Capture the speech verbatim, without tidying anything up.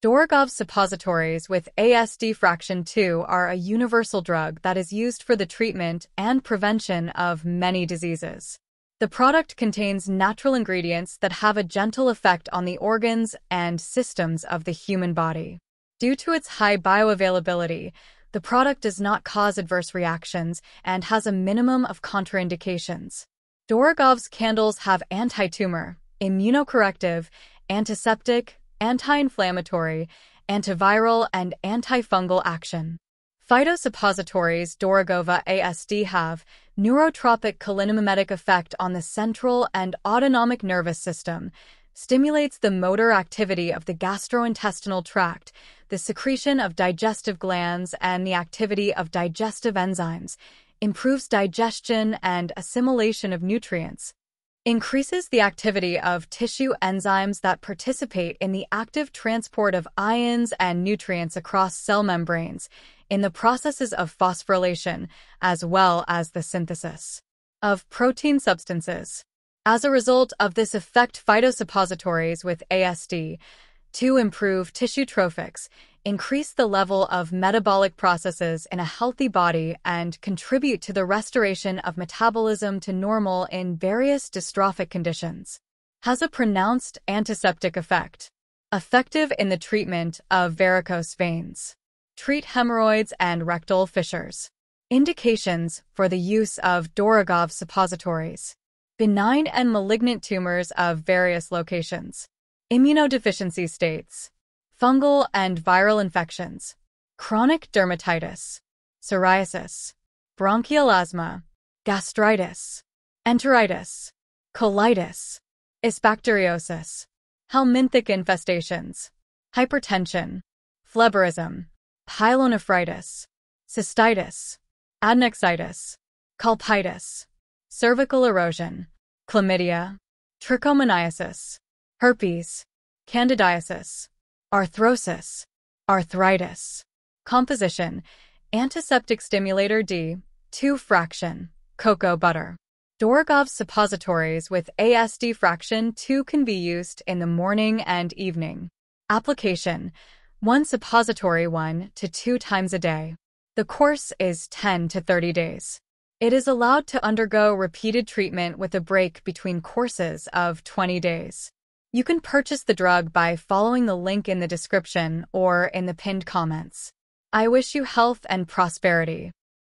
Dorogov suppositories with A S D fraction two are a universal drug that is used for the treatment and prevention of many diseases. The product contains natural ingredients that have a gentle effect on the organs and systems of the human body. Due to its high bioavailability, the product does not cause adverse reactions and has a minimum of contraindications. Dorogov's candles have antitumor, immunocorrective, antiseptic, anti-inflammatory, antiviral, and antifungal action. Phyto suppositories Dorogova A S D have neurotropic cholinomimetic effect on the central and autonomic nervous system, stimulates the motor activity of the gastrointestinal tract, the secretion of digestive glands, and the activity of digestive enzymes, improves digestion and assimilation of nutrients, increases the activity of tissue enzymes that participate in the active transport of ions and nutrients across cell membranes, in the processes of phosphorylation, as well as the synthesis of protein substances. As a result of this effect, phytosuppositories with A S D to improve tissue trophics, increase the level of metabolic processes in a healthy body, and contribute to the restoration of metabolism to normal in various dystrophic conditions. Has a pronounced antiseptic effect. Effective in the treatment of varicose veins. Treat hemorrhoids and rectal fissures. Indications for the use of Dorogov suppositories. Benign and malignant tumors of various locations. Immunodeficiency states. Fungal and viral infections. Chronic dermatitis. Psoriasis. Bronchial asthma. Gastritis. Enteritis. Colitis. Asbacteriosis. Helminthic infestations. Hypertension. Phlebitism. Pyelonephritis. Cystitis. Adnexitis. Colpitis. Cervical erosion. Chlamydia. Trichomoniasis. Herpes. Candidiasis. Arthrosis. Arthritis. Composition. Antiseptic stimulator D. two fraction. Cocoa butter. Dorogov suppositories with A S D fraction two can be used in the morning and evening. Application. One suppository one to two times a day. The course is ten to thirty days. It is allowed to undergo repeated treatment with a break between courses of twenty days. You can purchase the drug by following the link in the description or in the pinned comments. I wish you health and prosperity.